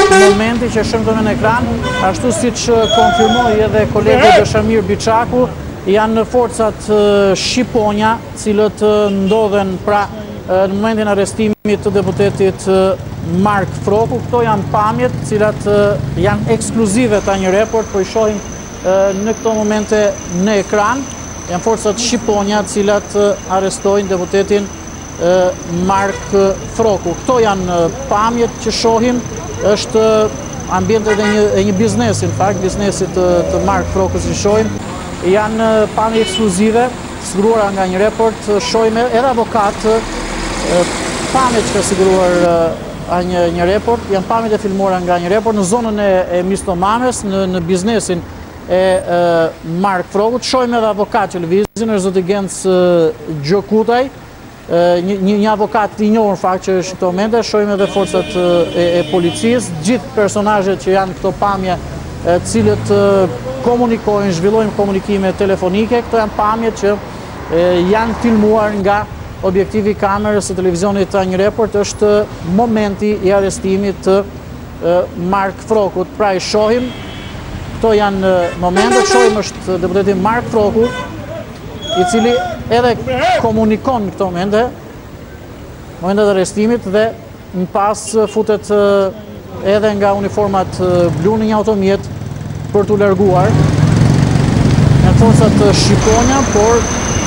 momenti që shëmton në ekran, ashtu si që konfirmoi edhe kolegu Dëshamir Biçaku, janë forcat Shqiponja, cilët ndodhen pra në momentin arrestimit të deputetit Mark Froku. Këto janë pamjet, cilat janë ekskluzive ta një report, po i shohim në këto momente në ekran. Janë forcat Shqiponja, cilat arrestojnë deputetin Mark Froku. Këto janë pamjet që shohim, është ambientet e një biznesi, në fakt, biznesit të Mark Froku që shohim. Janë pamje ekskluzive, siguruara nga një report, shohim edhe avokat, pamje që ka siguruar një report, janë pamjet e filmuara nga një report në zonën e Mistomames, në biznesin e Mark Frokut. Shohim edhe avokat që lëvizin, është zoti Genc Gjokutaj, një avokat i njohur në fakt që është në këto momente. Shohim edhe forcat e policisë, gjithë personazhet që janë këto pamje, cilët komunikojnë, zhvillojnë komunikime telefonike. Këto janë pamjet që janë filmuar nga objektivi kamerës të televizionit të një report. Është momenti i arrestimit të Mark Frokut. Pra i shohim, këto janë momentet, shohim është deputeti Mark Froku, i cili edhe komunikon në këto momentet e arrestimit, dhe në pas futet edhe nga uniformat blu në një automjet për t'u larguar. Janë forcat Shqiponja, por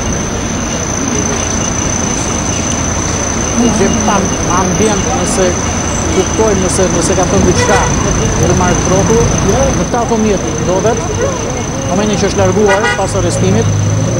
gjeptam ambient, nëse kuptojmë, nëse ka thënë diçka edhe Mark Froku, në këtë automjet ndodhet, momentin që është larguar pas arrestimit,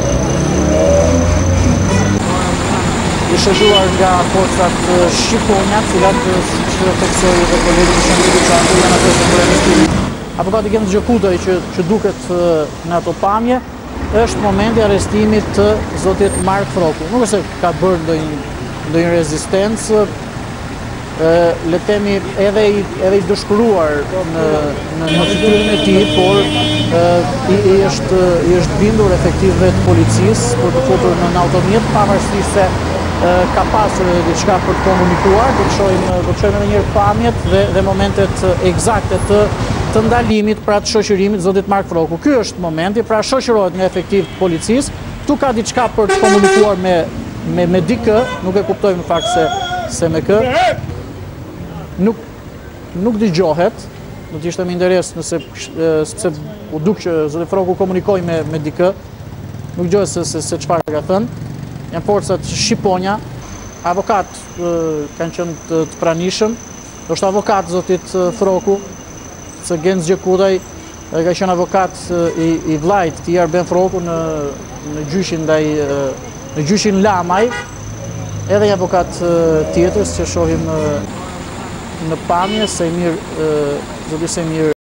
i shoqëruar nga forcat Shqiponja, cilat, siç theksoi edhe kolegu Dëshamir Biçaku, janë ato për arrestimin. Avokati Genc Gjokutaj që duket në ato pamje, është momenti i arrestimit të zotit Mark Froku. Nuk është se ka bërë ndonjë rezistencë, le të themi edhe i dëshpëruar në fytyrën e tij, por i është bindur efektivëve të policisë për të futur në automjet, pavarësisht se ka pasur diçka për të komunikuar. Do të shohim edhe një herë pamjet dhe momentet eksakte të ndalimit, pra të shoqërimit zotit Mark Froku. Ky është momenti, pra shoqërohet nga efektiv të policisë. Ktu ka diçka për të komunikuar me dikë, nuk e kuptojmë në fakt se me kë. Nuk dëgjohet, do të ishte më interes sepse u duk që zoti Froku komunikoi me dikë, nuk dëgjohet se çfarë ka thënë. Janë forcat Shqiponja, avokat kanë qenë të pranishëm, është avokat zotit Froku, se Genc Gjokutaj ka qenë avokat i vllajt të Arben Froku në gjyshin në gjyshin Lamaj, edhe një avokat tjetër që shohim në pamje, zoti Semir